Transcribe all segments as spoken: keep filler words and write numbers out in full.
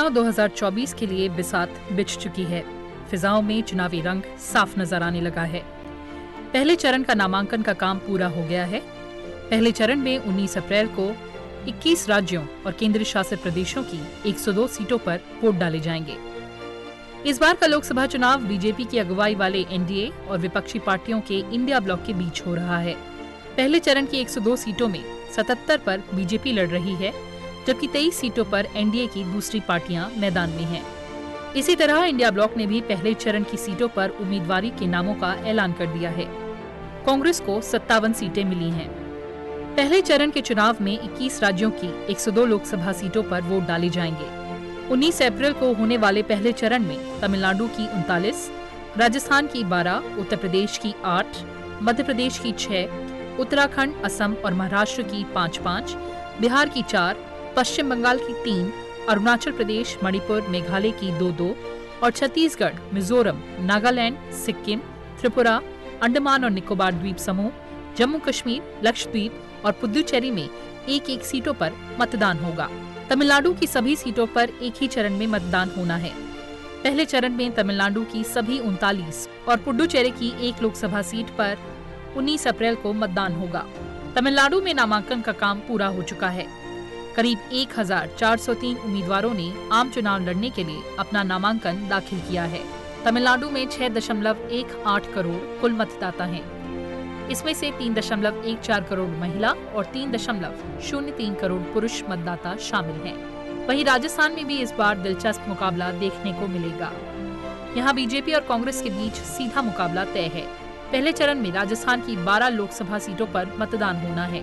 चुनाव दो हज़ार चौबीस के लिए बिसात बिछ चुकी है। फिजाओं में चुनावी रंग साफ नजर आने लगा है। पहले चरण का नामांकन का काम पूरा हो गया है। पहले चरण में उन्नीस अप्रैल को इक्कीस राज्यों और केंद्र शासित प्रदेशों की एक सौ दो सीटों पर वोट डाले जाएंगे। इस बार का लोकसभा चुनाव बीजेपी की अगुवाई वाले एनडीए और विपक्षी पार्टियों के इंडिया ब्लॉक के बीच हो रहा है। पहले चरण की एक सौ दो सीटों में सतहत्तर पर बीजेपी लड़ रही है, जबकि तेईस सीटों पर एनडीए की दूसरी पार्टियां मैदान में हैं। इसी तरह इंडिया ब्लॉक ने भी पहले चरण की सीटों पर उम्मीदवारी के नामों का ऐलान कर दिया है। कांग्रेस को सत्तावन सीटें मिली हैं। पहले चरण के चुनाव में इक्कीस राज्यों की एक सौ दो लोकसभा सीटों पर वोट डाले जाएंगे। उन्नीस अप्रैल को होने वाले पहले चरण में तमिलनाडु की उनतालीस, राजस्थान की बारह, उत्तर प्रदेश की आठ, मध्य प्रदेश की छह, उत्तराखंड, असम और महाराष्ट्र की पाँच पाँच, बिहार की चार, पश्चिम बंगाल की तीन, अरुणाचल प्रदेश, मणिपुर, मेघालय की दो दो और छत्तीसगढ़, मिजोरम, नागालैंड, सिक्किम, त्रिपुरा, अंडमान और निकोबार द्वीप समूह, जम्मू कश्मीर, लक्षद्वीप और पुदुचेरी में एक एक सीटों पर मतदान होगा। तमिलनाडु की सभी सीटों पर एक ही चरण में मतदान होना है। पहले चरण में तमिलनाडु की सभी उनतालीस और पुडुचेरी की एक लोकसभा सीट पर उन्नीस अप्रैल को मतदान होगा। तमिलनाडु में नामांकन का काम पूरा हो चुका है। करीब एक हज़ार चार सौ तीन उम्मीदवारों ने आम चुनाव लड़ने के लिए अपना नामांकन दाखिल किया है। तमिलनाडु में छह दशमलव एक आठ करोड़ कुल मतदाता हैं। इसमें से तीन दशमलव एक चार करोड़ महिला और तीन दशमलव शून्य तीन करोड़ पुरुष मतदाता शामिल हैं। वहीं राजस्थान में भी इस बार दिलचस्प मुकाबला देखने को मिलेगा। यहाँ बीजेपी और कांग्रेस के बीच सीधा मुकाबला तय है। पहले चरण में राजस्थान की बारह लोकसभा सीटों पर मतदान होना है।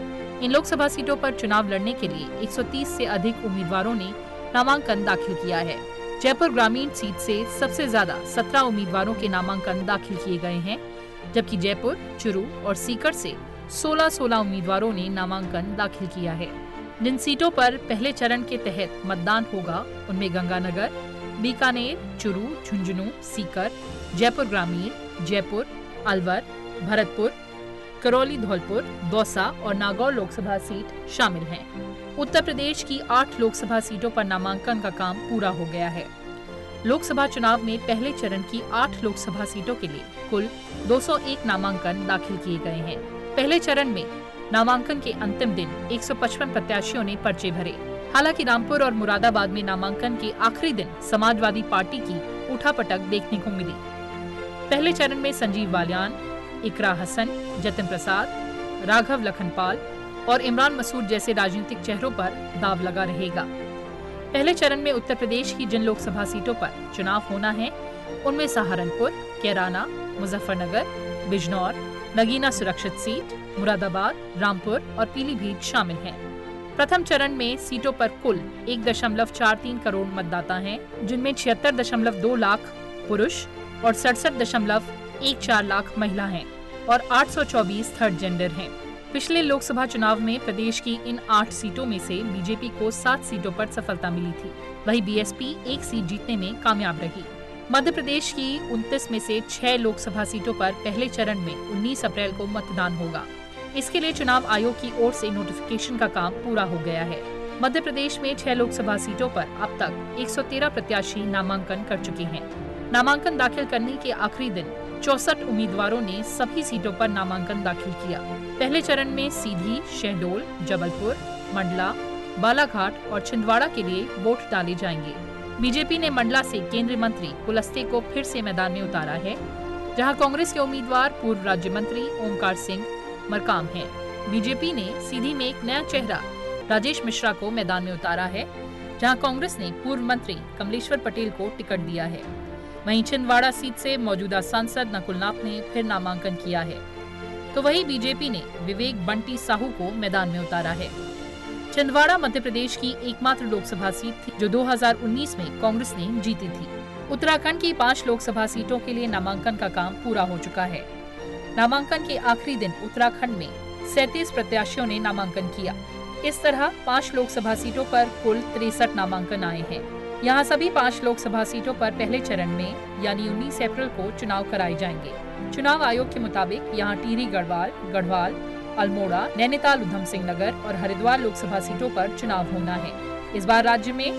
इन लोकसभा सीटों पर चुनाव लड़ने के लिए एक सौ तीस से अधिक उम्मीदवारों ने नामांकन दाखिल किया है। जयपुर ग्रामीण सीट से सबसे ज्यादा सत्रह उम्मीदवारों के नामांकन दाखिल किए गए हैं, जबकि जयपुर, चुरू और सीकर से सोलह सोलह उम्मीदवारों ने नामांकन दाखिल किया है। जिन सीटों पर पहले चरण के तहत मतदान होगा उनमें गंगानगर, बीकानेर, चुरू, झुंझुनू, सीकर, जयपुर ग्रामीण, जयपुर, अलवर, भरतपुर, करौली, धौलपुर, दौसा और नागौर लोकसभा सीट शामिल हैं। उत्तर प्रदेश की आठ लोकसभा सीटों पर नामांकन का काम पूरा हो गया है। लोकसभा चुनाव में पहले चरण की आठ लोकसभा सीटों के लिए कुल दो सौ एक नामांकन दाखिल किए गए हैं। पहले चरण में नामांकन के अंतिम दिन एक सौ पचपन प्रत्याशियों ने पर्चे भरे। हालांकि रामपुर और मुरादाबाद में नामांकन के आखिरी दिन समाजवादी पार्टी की उठापटक देखने को मिली। पहले चरण में संजीव बालियान, इकरा हसन, जतिन प्रसाद, राघव लखनपाल और इमरान मसूद जैसे राजनीतिक चेहरों पर दाव लगा रहेगा। पहले चरण में उत्तर प्रदेश की जिन लोकसभा सीटों पर चुनाव होना है उनमें सहारनपुर, कैराना, मुजफ्फरनगर, बिजनौर, नगीना सुरक्षित सीट, मुरादाबाद, रामपुर और पीलीभीत शामिल हैं। प्रथम चरण में सीटों पर कुल एक दशमलव चार तीन करोड़ मतदाता हैं, जिनमें छिहत्तर दशमलव दो लाख पुरुष और सड़सठ दशमलव एक चार लाख महिला हैं और आठ सौ चौबीस थर्ड जेंडर हैं। पिछले लोकसभा चुनाव में प्रदेश की इन आठ सीटों में से बीजेपी को सात सीटों पर सफलता मिली थी। वहीं बीएसपी एक सीट जीतने में कामयाब रही। मध्य प्रदेश की उनतीस में से छह लोकसभा सीटों पर पहले चरण में उन्नीस अप्रैल को मतदान होगा। इसके लिए चुनाव आयोग की ओर से नोटिफिकेशन का काम पूरा हो गया है। मध्य प्रदेश में छह लोकसभा सीटों पर अब तक एक सौ तेरह प्रत्याशी नामांकन कर चुके हैं। नामांकन दाखिल करने के आखिरी दिन चौसठ उम्मीदवारों ने सभी सीटों पर नामांकन दाखिल किया। पहले चरण में सीधी, शहडोल, जबलपुर, मंडला, बालाघाट और छिंदवाड़ा के लिए वोट डाले जाएंगे। बीजेपी ने मंडला से केंद्रीय मंत्री कुलस्ते को फिर से मैदान में उतारा है, जहां कांग्रेस के उम्मीदवार पूर्व राज्य मंत्री ओमकार सिंह मरकाम हैं। बीजेपी ने सीधी में एक नया चेहरा राजेश मिश्रा को मैदान में उतारा है, जहां कांग्रेस ने पूर्व मंत्री कमलेश्वर पटेल को टिकट दिया है। वहीं छिंदवाड़ा सीट से मौजूदा सांसद नकुलनाथ ने फिर नामांकन किया है, तो वहीं बीजेपी ने विवेक बंटी साहू को मैदान में उतारा है। छिंदवाड़ा मध्य प्रदेश की एकमात्र लोकसभा सीट थी जो दो हज़ार उन्नीस में कांग्रेस ने जीती थी। उत्तराखंड की पांच लोकसभा सीटों के लिए नामांकन का काम पूरा हो चुका है। नामांकन के आखिरी दिन उत्तराखंड में सैंतीस प्रत्याशियों ने नामांकन किया। इस तरह पांच लोकसभा सीटों पर कुल तिरसठ नामांकन आए हैं। यहाँ सभी पांच लोकसभा सीटों पर पहले चरण में यानी उन्नीस अप्रैल को चुनाव कराए जाएंगे। चुनाव आयोग के मुताबिक यहाँ टिहरी गढ़वाल, गढ़वाल, अल्मोड़ा, नैनीताल, उधम सिंह नगर और हरिद्वार लोकसभा सीटों पर चुनाव होना है। इस बार राज्य में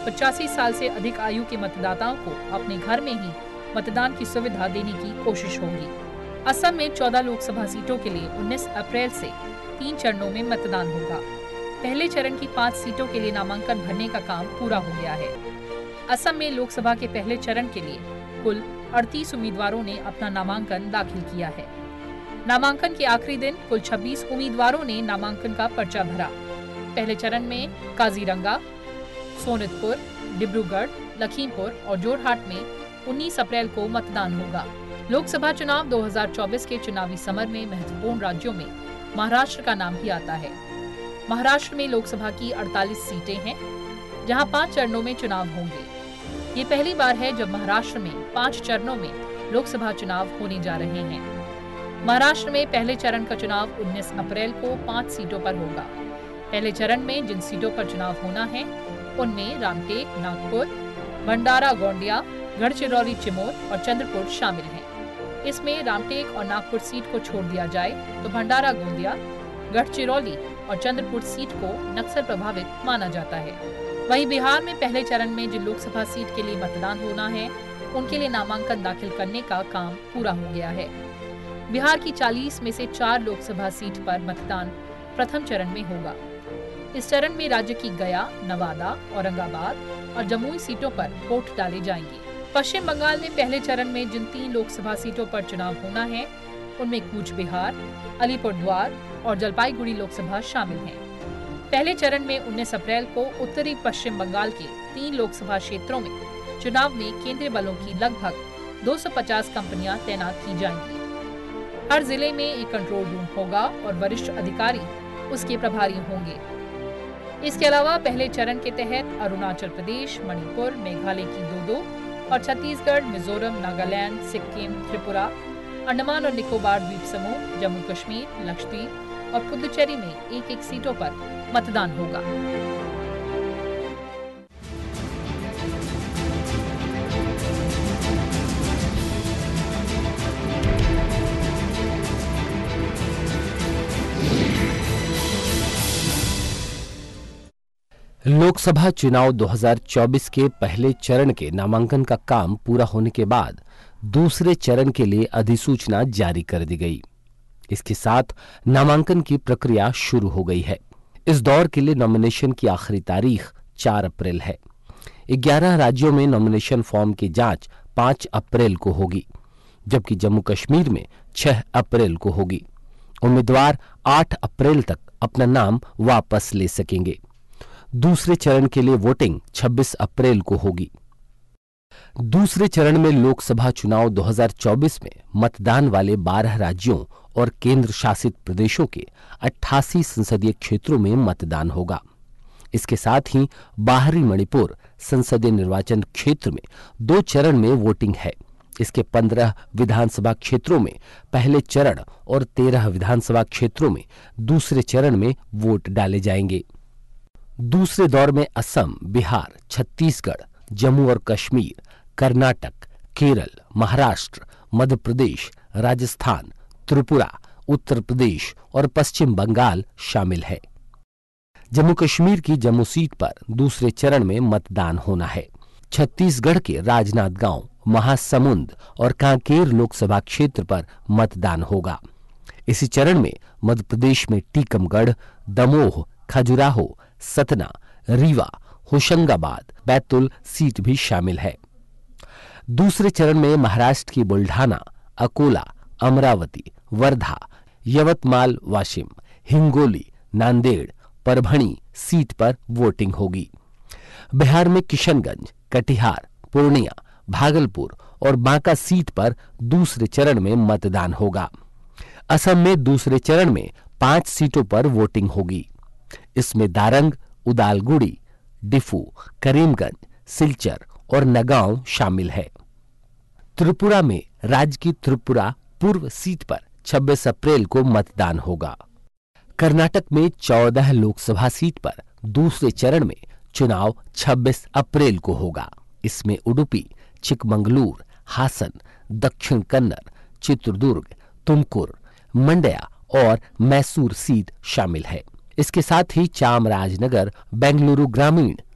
पचासी साल से अधिक आयु के मतदाताओं को अपने घर में ही मतदान की सुविधा देने की कोशिश होगी। असम में चौदह लोकसभा सीटों के लिए उन्नीस अप्रैल से तीन चरणों में मतदान होगा। पहले चरण की पाँच सीटों के लिए नामांकन भरने का काम पूरा हो गया है। असम में लोकसभा के पहले चरण के लिए कुल अड़तीस उम्मीदवारों ने अपना नामांकन दाखिल किया है। नामांकन के आखिरी दिन कुल छब्बीस उम्मीदवारों ने नामांकन का पर्चा भरा। पहले चरण में काजीरंगा, सोनितपुर, डिब्रूगढ़, लखीमपुर और जोरहाट में उन्नीस अप्रैल को मतदान होगा। लोकसभा चुनाव दो हज़ार चौबीस के चुनावी समर में महत्वपूर्ण राज्यों में महाराष्ट्र का नाम भी आता है। महाराष्ट्र में लोकसभा की अड़तालीस सीटें हैं, जहां पांच चरणों में चुनाव होंगे। ये पहली बार है जब महाराष्ट्र में पांच चरणों में लोकसभा चुनाव होने जा रहे हैं। महाराष्ट्र में पहले चरण का चुनाव उन्नीस अप्रैल को पांच सीटों पर होगा। पहले चरण में जिन सीटों पर चुनाव होना है उनमें रामटेक, नागपुर, भंडारा गोंदिया, गढ़चिरौली चिमोर और चंद्रपुर शामिल हैं। इसमें रामटेक और नागपुर सीट को छोड़ दिया जाए तो भंडारा गोंदिया, गढ़चिरौली और चंद्रपुर सीट को नक्सल प्रभावित माना जाता है। वहीं बिहार में पहले चरण में जिन लोकसभा सीट के लिए मतदान होना है उनके लिए नामांकन दाखिल करने का काम पूरा हो गया है। बिहार की चालीस में से चार लोकसभा सीट पर मतदान प्रथम चरण में होगा। इस चरण में राज्य की गया, नवादा, औरंगाबाद और जमुई सीटों पर वोट डाले जाएंगे। पश्चिम बंगाल में पहले चरण में जिन तीन लोकसभा सीटों पर चुनाव होना है उनमें कूच बिहार, अलीपुरद्वार और जलपाईगुड़ी लोकसभा शामिल हैं। पहले चरण में उन्नीस अप्रैल को उत्तरी पश्चिम बंगाल के तीन लोकसभा क्षेत्रों में चुनाव में केंद्रीय बलों की लगभग दो सौ पचास कंपनियां तैनात की जाएंगी। हर जिले में एक कंट्रोल रूम होगा और वरिष्ठ अधिकारी उसके प्रभारी होंगे। इसके अलावा पहले चरण के तहत अरुणाचल प्रदेश, मणिपुर, मेघालय की दो दो और छत्तीसगढ़, मिजोरम, नागालैंड, सिक्किम, त्रिपुरा, अंडमान और निकोबार द्वीप समूह, जम्मू कश्मीर, लक्षद्वीप और पुदुचेरी में एक एक सीटों पर मतदान होगा। लोकसभा चुनाव दो हज़ार चौबीस के पहले चरण के नामांकन का काम पूरा होने के बाद दूसरे चरण के लिए अधिसूचना जारी कर दी गई। इसके साथ नामांकन की प्रक्रिया शुरू हो गई है। इस दौर के लिए नॉमिनेशन की आखिरी तारीख चार अप्रैल है। ग्यारह राज्यों में नॉमिनेशन फॉर्म की जांच पाँच अप्रैल को होगी, जबकि जम्मू कश्मीर में छह अप्रैल को होगी। उम्मीदवार आठ अप्रैल तक अपना नाम वापस ले सकेंगे। दूसरे चरण के लिए वोटिंग छब्बीस अप्रैल को होगी। दूसरे चरण में लोकसभा चुनाव दो हज़ार चौबीस में मतदान वाले बारह राज्यों और केंद्र शासित प्रदेशों के अट्ठासी संसदीय क्षेत्रों में मतदान होगा। इसके साथ ही बाहरी मणिपुर संसदीय निर्वाचन क्षेत्र में दो चरण में वोटिंग है। इसके पंद्रह विधानसभा क्षेत्रों में पहले चरण और तेरह विधानसभा क्षेत्रों में दूसरे चरण में वोट डाले जाएंगे। दूसरे दौर में असम, बिहार, छत्तीसगढ़, जम्मू और कश्मीर, कर्नाटक, केरल, महाराष्ट्र, मध्य प्रदेश, राजस्थान, त्रिपुरा, उत्तर प्रदेश और पश्चिम बंगाल शामिल है। जम्मू कश्मीर की जम्मू सीट पर दूसरे चरण में मतदान होना है। छत्तीसगढ़ के राजनांदगांव, महासमुंद और कांकेर लोकसभा क्षेत्र पर मतदान होगा। इसी चरण में मध्य प्रदेश में टीकमगढ़, दमोह, खजुराहो, सतना, रीवा, होशंगाबाद, बैतूल सीट भी शामिल है। दूसरे चरण में महाराष्ट्र की बुल्ढाना, अकोला, अमरावती, वर्धा, यवतमाल, वाशिम, हिंगोली, नांदेड़, परभणी सीट पर वोटिंग होगी। बिहार में किशनगंज, कटिहार, पूर्णिया, भागलपुर और बांका सीट पर दूसरे चरण में मतदान होगा। असम में दूसरे चरण में पांच सीटों पर वोटिंग होगी। इसमें दारंग, उदालगुड़ी, डिफू, करीमगंज, सिलचर और नगांव शामिल है। त्रिपुरा में राज्य की त्रिपुरा पूर्व सीट पर छब्बीस अप्रैल को मतदान होगा। कर्नाटक में चौदह लोकसभा सीट पर दूसरे चरण में चुनाव छब्बीस अप्रैल को होगा। इसमें उडुपी, चिकमंगलूर, हासन, दक्षिण कन्नड़, चित्रदुर्ग, तुमकुर, मंड्या और मैसूर सीट शामिल है। इसके साथ ही चामराजनगर, बेंगलुरु ग्रामीण,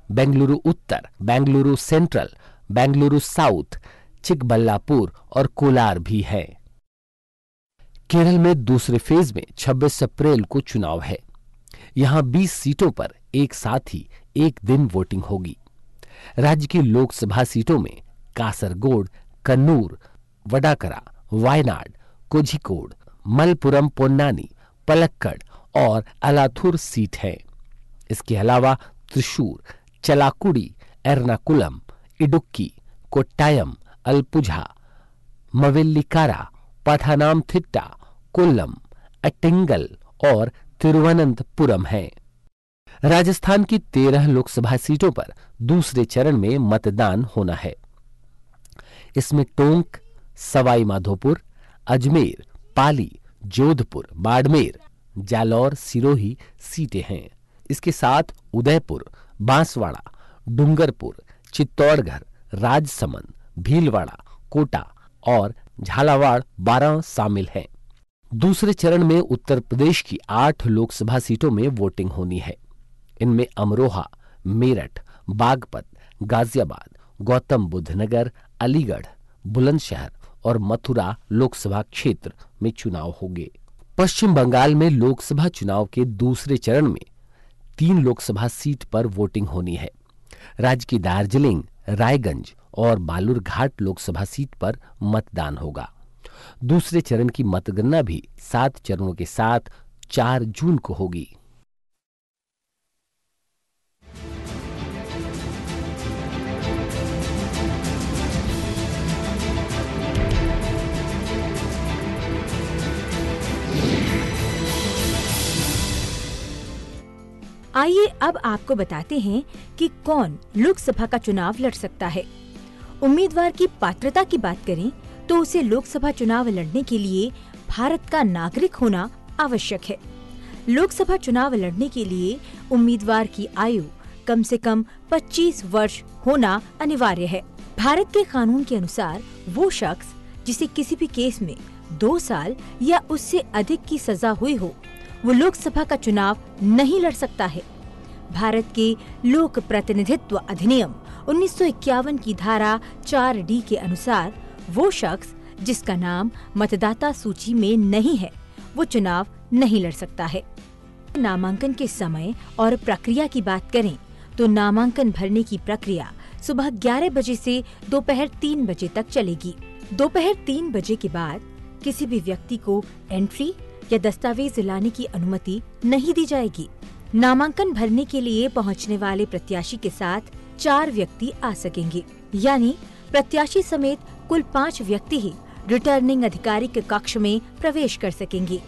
बेंगलुरु उत्तर, बेंगलुरु सेंट्रल, बेंगलुरु साउथ, चिकबल्लापुर और कोलार भी है। केरल में दूसरे फेज में छब्बीस अप्रैल को चुनाव है। यहां बीस सीटों पर एक साथ ही एक दिन वोटिंग होगी। राज्य की लोकसभा सीटों में कासरगोड, कन्नूर, वडाकरा, वायनाड, कोझिकोड, मलपुरम पोन्नानी, पलक्कड़ और अलाथुर सीट है। इसके अलावा त्रिशूर, चलाकुडी, एर्नाकुलम, इडुक्की, कोट्टायम, अलपुझा, मवेल्लिकारा, पठानामथिट्टा, कोल्लम, अट्टिंगल और तिरुवनंतपुरम है। राजस्थान की तेरह लोकसभा सीटों पर दूसरे चरण में मतदान होना है। इसमें टोंक, सवाई माधोपुर, अजमेर, पाली, जोधपुर, बाड़मेर, जालौर, सिरोही सीटें हैं। इसके साथ उदयपुर, बांसवाड़ा, डूंगरपुर, चित्तौड़गढ़, राजसमंद, भीलवाड़ा, कोटा और झालावाड़ बारह शामिल हैं। दूसरे चरण में उत्तर प्रदेश की आठ लोकसभा सीटों में वोटिंग होनी है। इनमें अमरोहा, मेरठ, बागपत, गाजियाबाद, गौतम बुद्ध नगर, अलीगढ़, बुलंदशहर और मथुरा लोकसभा क्षेत्र में चुनाव होंगे। पश्चिम बंगाल में लोकसभा चुनाव के दूसरे चरण में तीन लोकसभा सीट पर वोटिंग होनी है। राज्य की दार्जिलिंग, रायगंज और बालूरघाट लोकसभा सीट पर मतदान होगा। दूसरे चरण की मतगणना भी सात चरणों के साथ चार जून को होगी। आइए अब आपको बताते हैं कि कौन लोकसभा का चुनाव लड़ सकता है। उम्मीदवार की पात्रता की बात करें तो उसे लोकसभा चुनाव लड़ने के लिए भारत का नागरिक होना आवश्यक है। लोकसभा चुनाव लड़ने के लिए उम्मीदवार की आयु कम से कम पच्चीस वर्ष होना अनिवार्य है। भारत के कानून के अनुसार वो शख्स जिसे किसी भी केस में दो साल या उससे अधिक की सजा हुई हो, वो लोकसभा का चुनाव नहीं लड़ सकता है। भारत के लोक प्रतिनिधित्व अधिनियम उन्नीस सौ इक्यावन की धारा चार डी के अनुसार वो शख्स जिसका नाम मतदाता सूची में नहीं है, वो चुनाव नहीं लड़ सकता है। नामांकन के समय और प्रक्रिया की बात करें तो नामांकन भरने की प्रक्रिया सुबह ग्यारह बजे से दोपहर तीन बजे तक चलेगी। दोपहर तीन बजे के बाद किसी भी व्यक्ति को एंट्री या दस्तावेज लाने की अनुमति नहीं दी जाएगी। नामांकन भरने के लिए पहुंचने वाले प्रत्याशी के साथ चार व्यक्ति आ सकेंगे, यानी प्रत्याशी समेत कुल पाँच व्यक्ति ही रिटर्निंग अधिकारी के कक्ष में प्रवेश कर सकेंगे।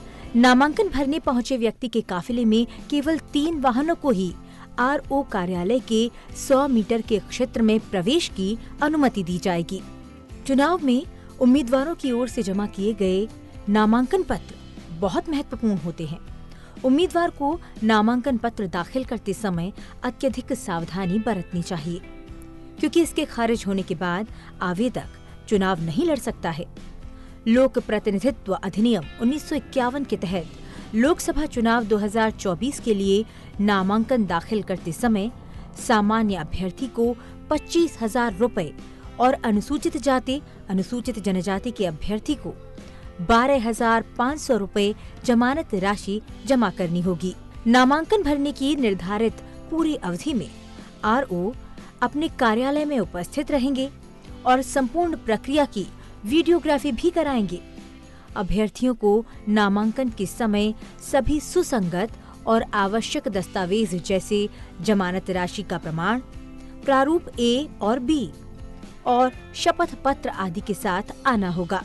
नामांकन भरने पहुंचे व्यक्ति के काफिले में केवल तीन वाहनों को ही आर ओ कार्यालय के सौ मीटर के क्षेत्र में प्रवेश की अनुमति दी जाएगी। चुनाव में उम्मीदवारों की ओर से जमा किए गए नामांकन पत्र बहुत महत्वपूर्ण होते हैं। उम्मीदवार को नामांकन पत्र दाखिल करते समय अत्यधिक सावधानी बरतनी चाहिए, क्योंकि इसके खारिज होने के बाद आवेदक चुनाव नहीं लड़ सकता है। लोक प्रतिनिधित्व अधिनियम उन्नीस सौ इक्यावन के तहत लोकसभा चुनाव दो हज़ार चौबीस के लिए नामांकन दाखिल करते समय सामान्य अभ्यर्थी को पच्चीस हजार रुपए और अनुसूचित जाति, अनुसूचित जनजाति के अभ्यर्थी को बारह हजार पाँच सौ रुपए जमानत राशि जमा करनी होगी। नामांकन भरने की निर्धारित पूरी अवधि में आर ओ अपने कार्यालय में उपस्थित रहेंगे और संपूर्ण प्रक्रिया की वीडियोग्राफी भी कराएंगे। अभ्यर्थियों को नामांकन के समय सभी सुसंगत और आवश्यक दस्तावेज जैसे जमानत राशि का प्रमाण, प्रारूप ए और बी और शपथ पत्र आदि के साथ आना होगा।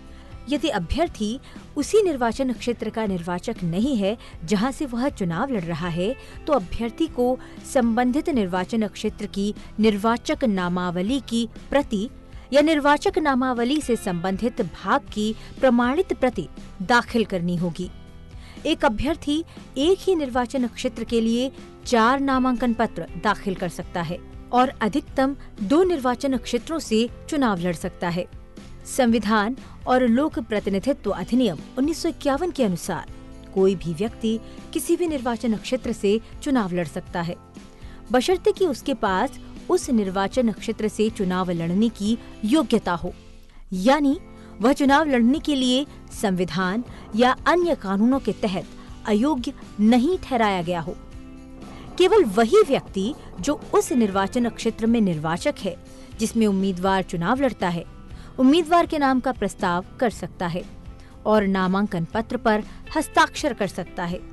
यदि अभ्यर्थी उसी निर्वाचन क्षेत्र का निर्वाचक नहीं है जहां से वह चुनाव लड़ रहा है, तो अभ्यर्थी को संबंधित निर्वाचन क्षेत्र की निर्वाचक नामावली की प्रति या निर्वाचक नामावली से संबंधित भाग की प्रमाणित प्रति दाखिल करनी होगी। एक अभ्यर्थी एक ही निर्वाचन क्षेत्र के लिए चार नामांकन पत्र दाखिल कर सकता है और अधिकतम दो निर्वाचन क्षेत्रों से चुनाव लड़ सकता है। संविधान और लोक प्रतिनिधित्व अधिनियम उन्नीस सौ इक्यावन के अनुसार कोई भी व्यक्ति किसी भी निर्वाचन क्षेत्र से चुनाव लड़ सकता है। बशर्ते कि उसके पास उस निर्वाचन क्षेत्र से चुनाव लड़ने की योग्यता हो, यानी वह चुनाव लड़ने के लिए संविधान या अन्य कानूनों के तहत अयोग्य नहीं ठहराया गया हो। केवल वही व्यक्ति जो उस निर्वाचन क्षेत्र में निर्वाचक है जिसमें उम्मीदवार चुनाव लड़ता है, उम्मीदवार के नाम का प्रस्ताव कर सकता है और नामांकन पत्र पर हस्ताक्षर कर सकता है।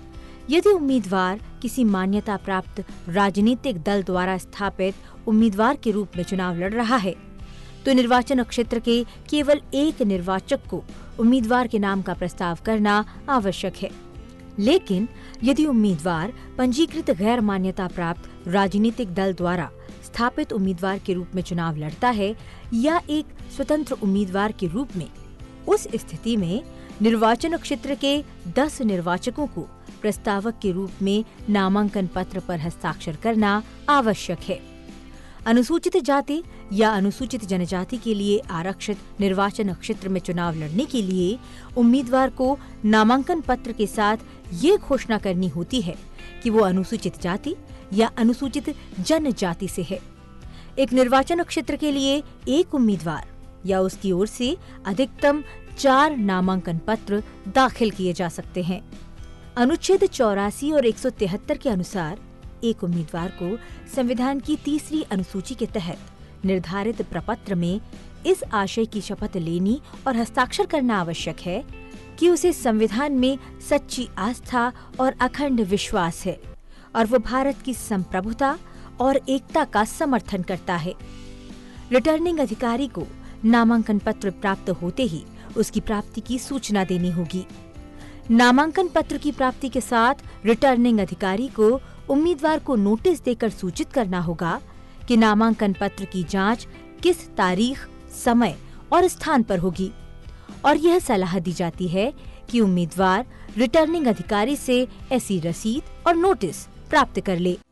यदि उम्मीदवार किसी मान्यता प्राप्त राजनीतिक दल द्वारा स्थापित उम्मीदवार के रूप में चुनाव लड़ रहा है, तो निर्वाचन क्षेत्र के केवल एक निर्वाचक को उम्मीदवार के नाम का प्रस्ताव करना आवश्यक है। लेकिन यदि उम्मीदवार पंजीकृत गैर मान्यता प्राप्त राजनीतिक दल द्वारा स्थापित उम्मीदवार के रूप में चुनाव लड़ता है या एक स्वतंत्र उम्मीदवार के रूप में, उस स्थिति में निर्वाचन क्षेत्र के दस निर्वाचकों को प्रस्तावक के रूप में नामांकन पत्र पर हस्ताक्षर करना आवश्यक है। अनुसूचित जाति या अनुसूचित जनजाति के लिए आरक्षित निर्वाचन क्षेत्र में चुनाव लड़ने के लिए उम्मीदवार को नामांकन पत्र के साथ ये घोषणा करनी होती है कि वो अनुसूचित जाति या अनुसूचित जनजाति से है। एक निर्वाचन क्षेत्र के लिए एक उम्मीदवार या उसकी ओर से अधिकतम चार नामांकन पत्र दाखिल किए जा सकते हैं। अनुच्छेद चौरासी और एक सौ तिहत्तर के अनुसार एक उम्मीदवार को संविधान की तीसरी अनुसूची के तहत निर्धारित प्रपत्र में इस आशय की शपथ लेनी और हस्ताक्षर करना आवश्यक है कि उसे संविधान में सच्ची आस्था और अखंड विश्वास है और वो भारत की संप्रभुता और एकता का समर्थन करता है। रिटर्निंग अधिकारी को नामांकन पत्र प्राप्त होते ही उसकी प्राप्ति की सूचना देनी होगी। नामांकन पत्र की प्राप्ति के साथ रिटर्निंग अधिकारी को उम्मीदवार को नोटिस देकर सूचित करना होगा कि नामांकन पत्र की जांच किस तारीख, समय और स्थान पर होगी और यह सलाह दी जाती है कि उम्मीदवार रिटर्निंग अधिकारी से ऐसी रसीद और नोटिस प्राप्त कर ले।